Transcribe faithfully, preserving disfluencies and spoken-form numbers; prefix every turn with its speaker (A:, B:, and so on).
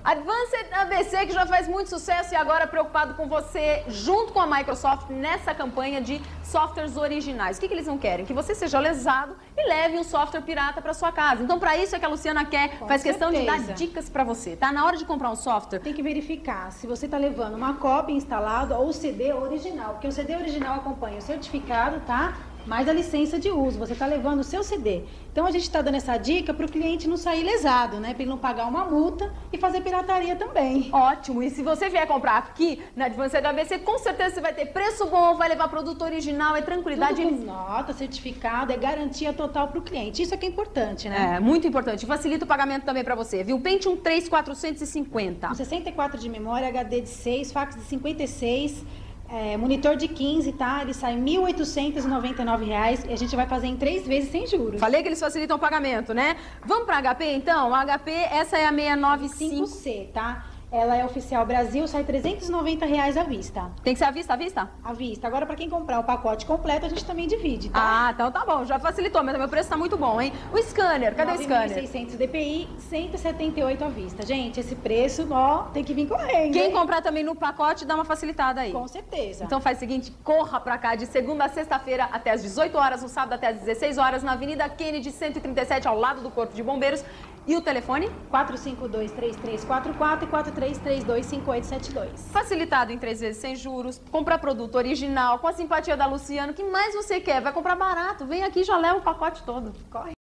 A: Advanced A B C, que já faz muito sucesso e agora preocupado com você, junto com a Microsoft, nessa campanha de softwares originais. O que, que eles não querem? Que você seja lesado e leve um software pirata para sua casa. Então, para isso é que a Luciana quer,
B: Com
A: faz questão
B: certeza.
A: de dar dicas para você, tá? Na hora de comprar um software,
B: Tem que verificar se você está levando uma cópia instalada ou o C D original, porque o C D original acompanha o certificado, tá? Mais a licença de uso, você está levando o seu C D. Então a gente está dando essa dica para o cliente não sair lesado, né? Para ele não pagar uma multa e fazer pirataria também.
A: ótimo. E se você vier comprar aqui na Advanced A B C, com certeza você vai ter preço bom, vai levar produto original, é tranquilidade.
B: Tudo com nota, certificado, é garantia total para o cliente. Isso é que é importante, né?
A: É, muito importante. Facilita o pagamento também para você, viu? Pentium três quatrocentos e cinquenta.
B: Com sessenta e quatro de memória, H D de seis, fax de cinquenta e seis, é, monitor de quinze, tá? Ele sai mil oitocentos e noventa e nove reais e a gente vai fazer em três vezes sem juros.
A: Falei que eles facilitam o pagamento, né? Vamos para H P então? A H P, essa é a seiscentos e noventa e cinco.
B: cinco C, tá? Ela é oficial Brasil, sai trezentos e noventa reais à vista.
A: Tem que ser à vista, à vista?
B: À vista. Agora, para quem comprar o pacote completo, a gente também divide, tá?
A: Ah, então tá bom, já facilitou, mas o meu preço tá muito bom, hein? O scanner, cadê o
B: nove mil e
A: scanner?
B: seiscentos D P I, cento e setenta e oito à vista. Gente, esse preço, ó, tem que vir correndo.
A: Quem
B: hein?
A: comprar também no pacote, dá uma facilitada aí.
B: Com certeza.
A: Então faz o seguinte, corra pra cá de segunda a sexta-feira até às dezoito horas, no sábado até às dezesseis horas, na Avenida Kennedy cento e trinta e sete, ao lado do Corpo de Bombeiros. E o telefone?
B: quatro cinco dois, três três quatro quatro e quatro três três dois, cinco oito sete dois.
A: Facilitado em três vezes sem juros, comprar produto original, com a simpatia da Luciana, o que mais você quer? Vai comprar barato, vem aqui e já leva o pacote todo.
B: Corre.